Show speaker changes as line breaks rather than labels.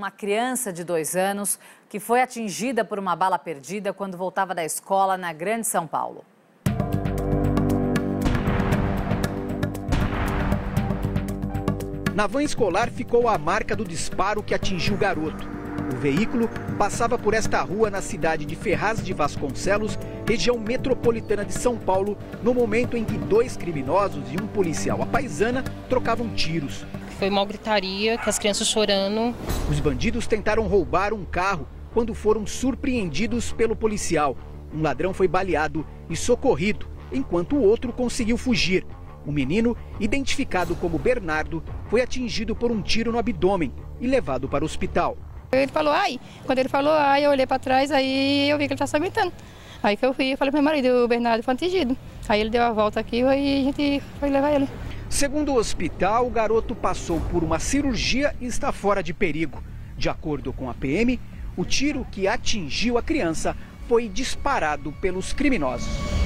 Uma criança de 2 anos que foi atingida por uma bala perdida quando voltava da escola na Grande São Paulo.
Na van escolar ficou a marca do disparo que atingiu o garoto. O veículo passava por esta rua na cidade de Ferraz de Vasconcelos, região metropolitana de São Paulo, no momento em que 2 criminosos e um policial à paisana trocavam tiros.
Foi uma gritaria, com as crianças chorando.
Os bandidos tentaram roubar um carro quando foram surpreendidos pelo policial. Um ladrão foi baleado e socorrido, enquanto o outro conseguiu fugir. O menino, identificado como Bernardo, foi atingido por um tiro no abdômen e levado para o hospital.
Ele falou, ai. Quando ele falou, ai, eu olhei para trás, aí eu vi que ele estava se aguentando. Aí que eu fui e falei para meu marido, o Bernardo foi atingido. Aí ele deu a volta aqui e a gente foi levar ele.
Segundo o hospital, o garoto passou por uma cirurgia e está fora de perigo. De acordo com a PM, o tiro que atingiu a criança foi disparado pelos criminosos.